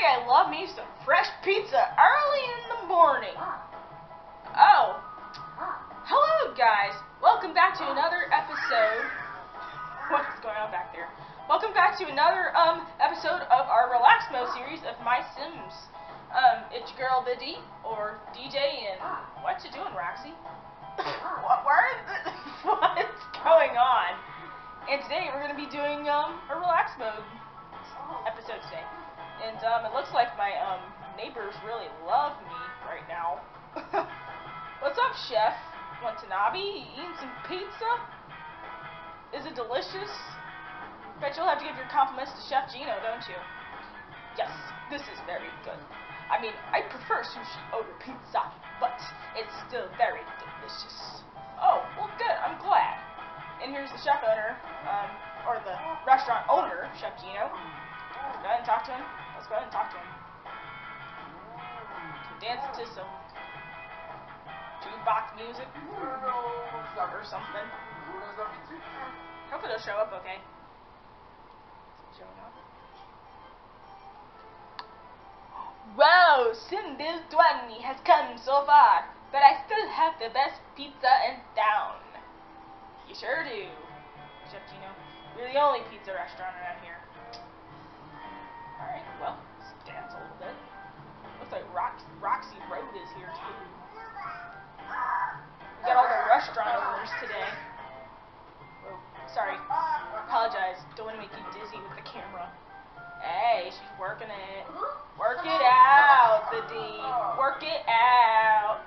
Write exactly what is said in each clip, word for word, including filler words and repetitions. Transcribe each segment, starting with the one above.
I love me some fresh pizza early in the morning. Oh, hello guys. Welcome back to another episode. What's going on back there? Welcome back to another um episode of our Relax Mode series of MySims. Um, it's your girl Biddy, or D J, and what you doing, Roxie? what, where is it? What's going on? And today we're going to be doing um a Relax Mode episode today. And um, it looks like my um neighbors really love me right now. What's up, Chef? Watanabe? Eating some pizza? Is it delicious? Bet you'll have to give your compliments to Chef Gino, don't you? Yes, this is very good. I mean, I prefer sushi over pizza, but it's still very delicious. Oh, well, good. I'm glad. And here's the chef owner, um, or the restaurant owner, Chef Gino. Go ahead and talk to him. Let's go ahead and talk to him. Dance to some jukebox music or something. Hopefully they'll show up okay. Showing up. Wow, Simville twenty has come so far, but I still have the best pizza in town. You sure do, Chef Gino. We're the only pizza restaurant around here. Alright, well, let's dance a little bit. Looks like Rox Roxie Road is here too. We got all the restaurant owners today. Oh, sorry. Apologize. Don't want to make you dizzy with the camera. Hey, she's working it. Work it out, the D. Work it out.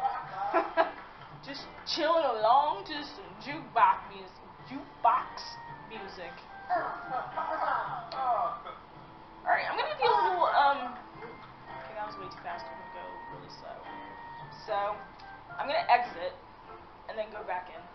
Just chilling along to some jukebox music. Jukebox music. Alright, I'm gonna give you a little, um, okay, that was way too fast, I'm gonna go really slow. So, I'm gonna exit, and then go back in.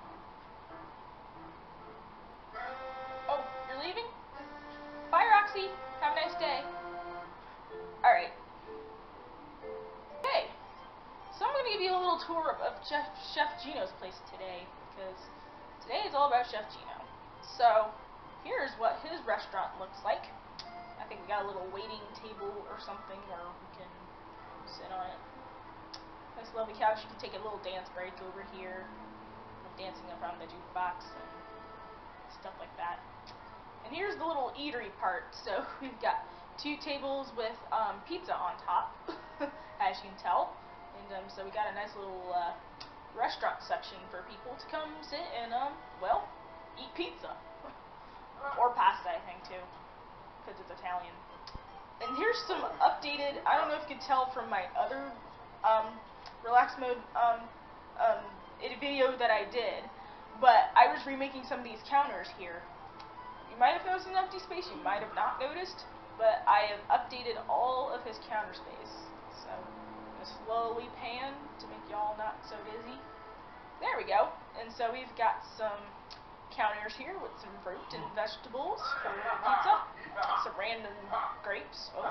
Oh, you're leaving? Bye, Roxie! Have a nice day. Alright. Okay, so I'm gonna give you a little tour of, of Chef, Chef Gino's place today, because today is all about Chef Gino. So, here's what his restaurant looks like. I think we got a little waiting table or something where we can sit on it. Nice lovely couch. You can take a little dance break over here. I'm dancing around the jukebox and stuff like that. And here's the little eatery part. So we've got two tables with um, pizza on top, as you can tell. And um, so we got a nice little uh, restaurant section for people to come sit and, um, well, eat pizza. Or pasta, I think, too. Because it's Italian. And here's some updated, I don't know if you can tell from my other um, Relax Mode um, um, video that I did, but I was remaking some of these counters here. You might have noticed an empty space, you might have not noticed, but I have updated all of his counter space. So I'm going to slowly pan to make y'all not so dizzy. There we go. And so we've got some counters here with some fruit and vegetables for pizza. Some random grapes. Oh.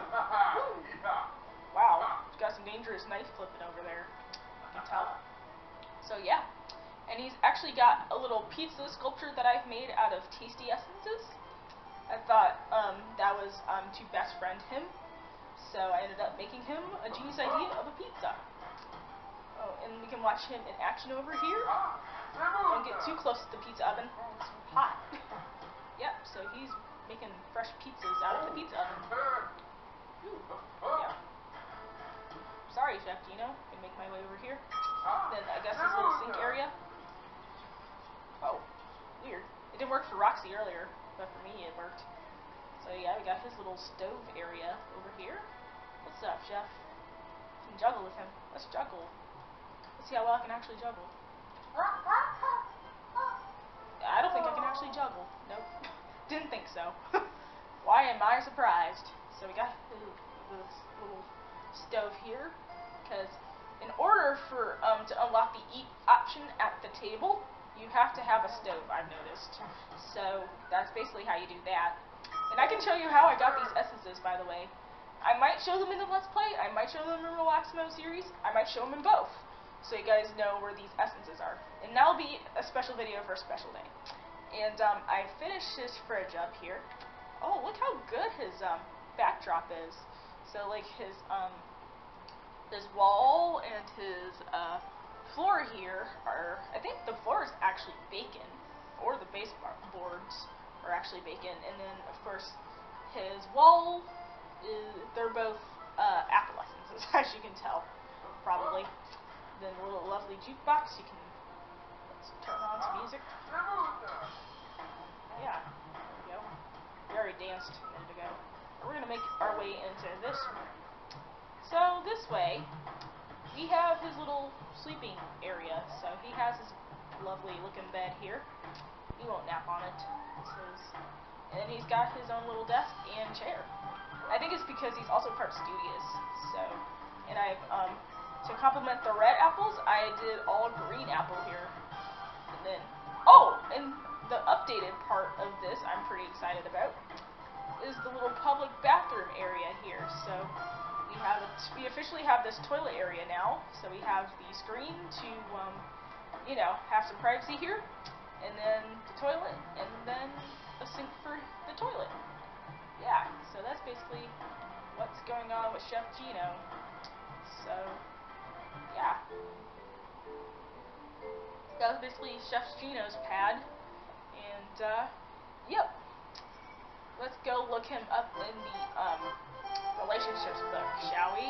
Wow, got some dangerous knife clipping over there. You can tell. So yeah, and he's actually got a little pizza sculpture that I've made out of tasty essences. I thought um, that was um, to best friend him, so I ended up making him a genius idea of a pizza. Oh, and we can watch him in action over here. Don't get too close to the pizza oven. It's hot. Yep, so he's making fresh pizzas out of the pizza oven. Ooh, yeah. Sorry, Chef Gino. Can make my way over here. Then I guess this little sink area. Oh, weird. It didn't work for Roxie earlier, but for me it worked. So yeah, we got his little stove area over here. What's up, Chef? You can juggle with him. Let's juggle. Let's see how well I can actually juggle. I don't think I can actually juggle. Nope. Didn't think so. Why am I surprised? So we got ooh, this little stove here, because in order for um, to unlock the eat option at the table, you have to have a stove, I've noticed. So that's basically how you do that. And I can show you how I got these essences, by the way. I might show them in the Let's Play, I might show them in the Relax Mode series, I might show them in both, so you guys know where these essences are. And that'll be a special video for a special day. And um, I finished his fridge up here. Oh, look how good his um backdrop is. So like his um his wall and his uh, floor here are, I think the floor is actually bacon, or the baseboards are actually bacon, and then of course his wall is, they're both uh, apple essences, as you can tell, probably. Then a little lovely jukebox, you can let's turn on some music. Yeah, there we go. We already danced a minute ago. We're going to make our way into this room. So this way, we have his little sleeping area. So he has his lovely looking bed here. He won't nap on it. It's his. And then he's got his own little desk and chair. I think it's because he's also part studious. So, and I've, um, to complement the red apples, I did all green apple here. And then, oh, and the updated part of this I'm pretty excited about is the little public bathroom area here. So we have a, we officially have this toilet area now. So we have the screen to, um, you know, have some privacy here, and then the toilet, and then a sink for the toilet. Yeah, so that's basically what's going on with Chef Gino. So, yeah. That was basically Chef Gino's pad, and, uh, yep. Let's go look him up in the, um, relationships book, shall we?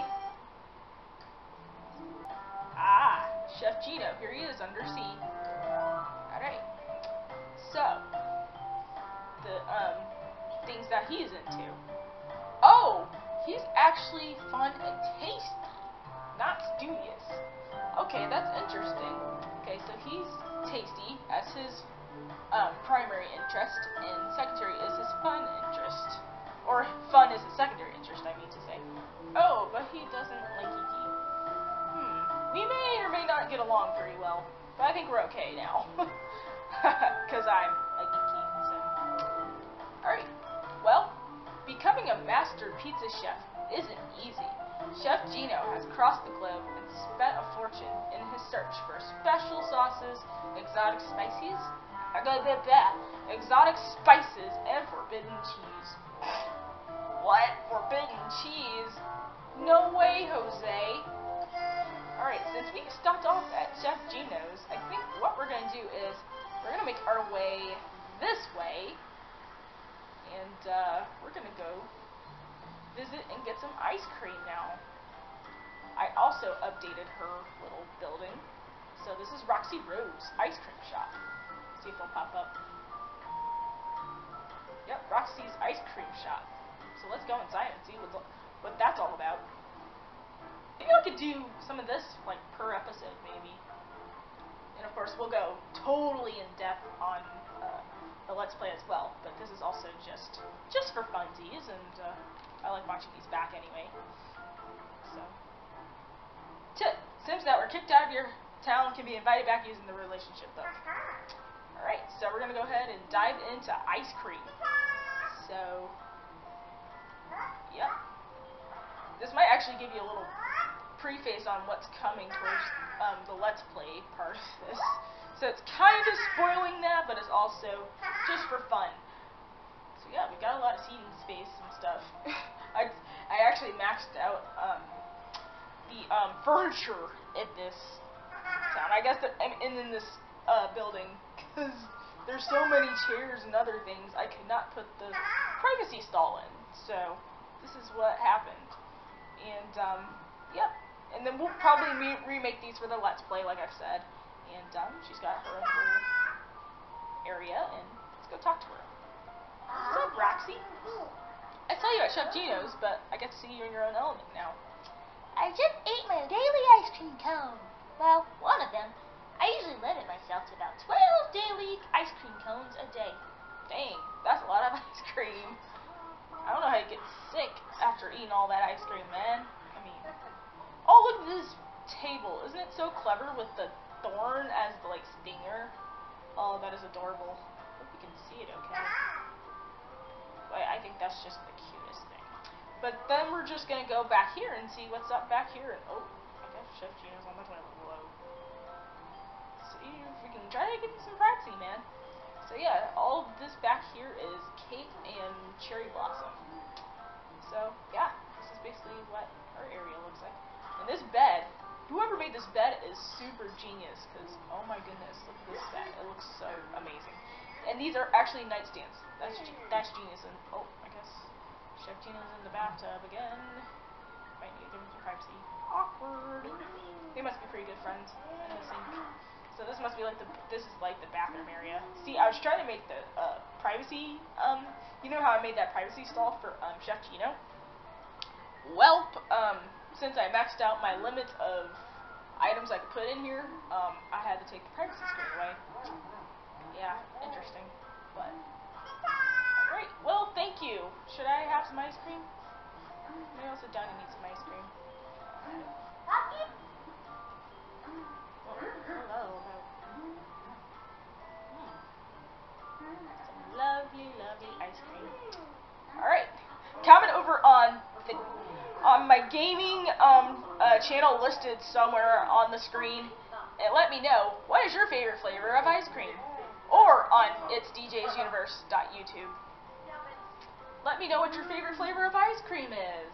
Ah, Chef Gino, here he is under sea. Alright. So, the, um, things that he's into. Oh, he's actually fun and tasty, not studious. Okay, that's interesting. Okay, so he's tasty as his um, primary interest, and secondary is his fun interest. Or fun is his secondary interest, I mean to say. Oh, but he doesn't like geeky. Hmm, we may or may not get along very well, but I think we're okay now. Because I'm a geeky, so. Alright, well, becoming a master pizza chef isn't easy. Chef Gino has crossed the globe and spent a fortune in his search for special sauces, exotic spices, exotic spices, and forbidden cheese. What? Forbidden cheese? No way, Jose. Alright, since we stopped off at Chef Gino's, I think what we're going to do is we're going to make our way this way, and uh, we're going to go visit and get some ice cream now. I also updated her little building. So this is Roxie Rose Ice Cream Shop. See if they'll pop up. Yep, Roxie's Ice Cream Shop. So let's go inside and see what, what that's all about. Maybe I could do some of this like per episode, maybe. And of course, we'll go totally in depth on uh, the Let's Play as well. But this is also just just for funsies, and uh, I like watching these back anyway. So, tip: Sims that were kicked out of your town can be invited back using the relationship book. Alright, so we're going to go ahead and dive into ice cream. So, yep. This might actually give you a little preface on what's coming towards um, the Let's Play part of this. So it's kind of spoiling that, but it's also just for fun. So yeah, we've got a lot of seating space and stuff. I, I actually maxed out um, the um, furniture in this town. I guess that, and in this uh, building, because there's so many chairs and other things, I could not put the privacy stall in. So this is what happened. And um, yep. And then we'll probably re remake these for the Let's Play, like I've said. And um, she's got her own little area, and let's go talk to her. What's up, Roxie? I saw you at Chef Gino's, but I get to see you in your own element now. I just ate my daily ice cream cone. Well, one of them. I usually limit myself to about twelve daily ice cream cones a day. Dang, that's a lot of ice cream. I don't know how you get sick after eating all that ice cream, man. I mean, oh, look at this table. Isn't it so clever with the thorn as the, like, stinger? Oh, that is adorable. Hope you can see it okay. But I think that's just the cutest thing. But then we're just going to go back here and see what's up back here. And, oh, I guess Chef Gino's on the toilet. Whoa. See if we can try to get some privacy, man. So yeah, all of this back here is cake and cherry blossom. So, yeah, this is basically what our area looks like. And this bed, whoever made this bed is super genius, because, oh my goodness, look at this bed. It looks so amazing. And these are actually nightstands. That's that's genius. And, oh, I guess Chef Gino's in the bathtub again. Might need to give him some privacy. Awkward. They must be pretty good friends in the sink. So this must be like the, this is like the bathroom area. See, I was trying to make the uh, privacy, um, you know how I made that privacy stall for um, Chef Gino? Well, um, since I maxed out my limit of items I could put in here, um, I had to take the privacy screen away. Yeah, interesting. But, alright, well, thank you. Should I have some ice cream? Maybe I'll sit down and eat some ice cream. Oh, hello. Some lovely, lovely ice cream. Alright, comment over on the on my gaming um, uh, channel listed somewhere on the screen, and let me know what is your favorite flavor of ice cream, or on its d j's universe dot youtube. Let me know what your favorite flavor of ice cream is.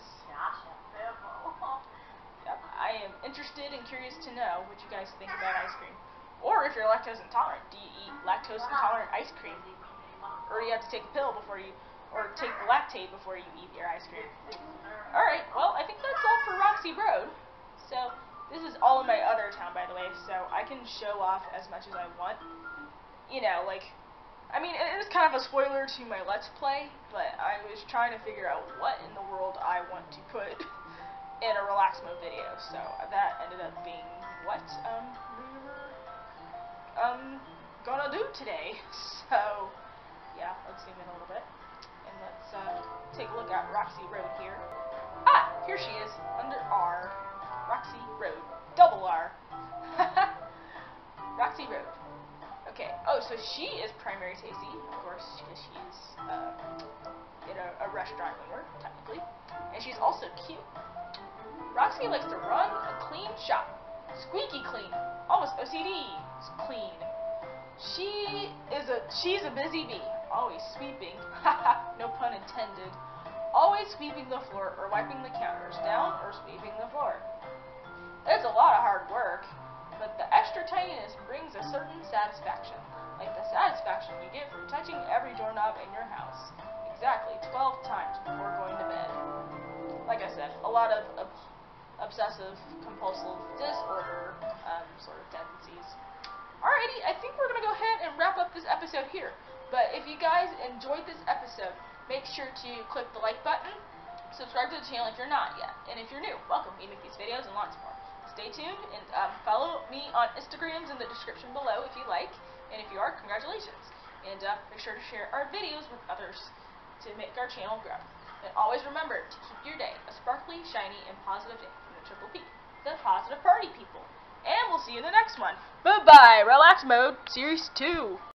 Yep, I am interested and curious to know what you guys think about ice cream. Or if you're lactose intolerant, do you eat lactose intolerant ice cream? Or do you have to take a pill before you, or take the lactate before you eat your ice cream? Alright, well, I think that's all for Roxie Road. So, this is all in my other town, by the way, so I can show off as much as I want. You know, like, I mean, it is kind of a spoiler to my Let's Play, but I was trying to figure out what in the world I want to put in a relax mode video, so that ended up being what um, we were um, gonna do today. So, yeah, let's zoom in a little bit, and let's uh, take a look at Roxie Road here. Ah, here she is, under R. Roxie Road, double R. Roxie Road. Okay, oh, so she is Primary Tasty, of course, because she's uh, in a, a restaurant owner, technically, and she's also cute. Roxie likes to run a clean shop. Squeaky clean. Almost O C D clean. She is a she's a busy bee. Always sweeping. Haha, no pun intended. Always sweeping the floor or wiping the counters down or sweeping the floor. It's a lot of hard work, but the extra tininess brings a certain satisfaction. Like the satisfaction you get from touching every doorknob in your house. Exactly twelve times before going to bed. Like I said, a lot of uh, obsessive compulsive disorder um, sort of tendencies. Alrighty, I think we're going to go ahead and wrap up this episode here. But if you guys enjoyed this episode, make sure to click the like button, subscribe to the channel if you're not yet, and if you're new, welcome. We make these videos and lots more. Stay tuned, and um, follow me on Instagrams in the description below if you like, and if you are, congratulations. And uh, make sure to share our videos with others to make our channel grow. And always remember to keep your day a sparkly, shiny, and positive day from the Triple P, the Positive Party People. And we'll see you in the next one. Bye-bye, Relax Mode Series two.